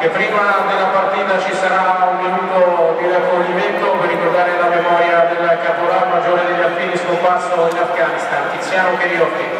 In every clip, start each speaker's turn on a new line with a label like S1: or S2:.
S1: che prima della partita ci sarà un minuto di raccoglimento per ricordare la memoria del caporal maggiore degli alpini scomparso in Afghanistan, Tiziano Cheriocchi.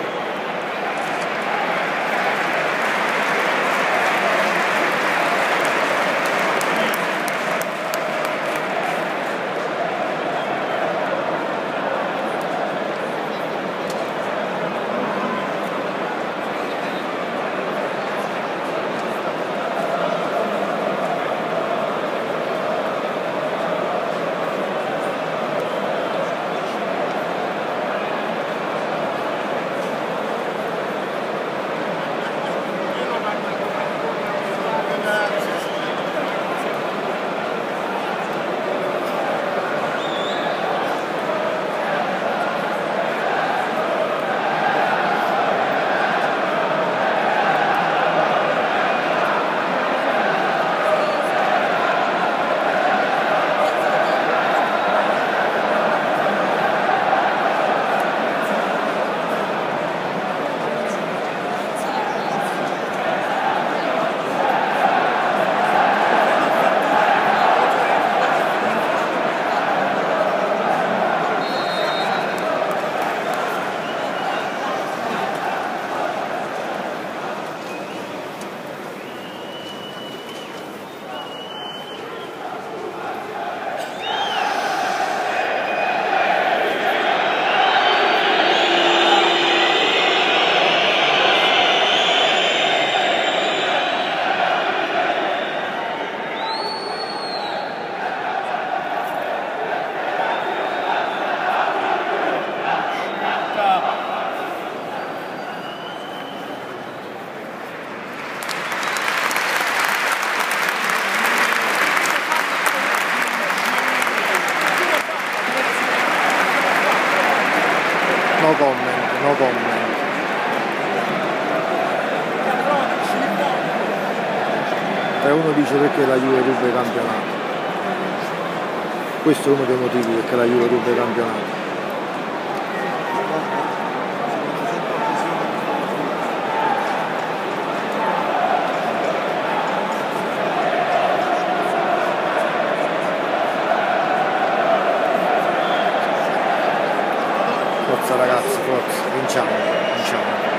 S2: No comment, no comment. E uno dice perché la Juve ruba i campionati. Questo è uno dei motivi perché la Juve ruba i campionati. Forza ragazzi, forza, vinciamo, vinciamo.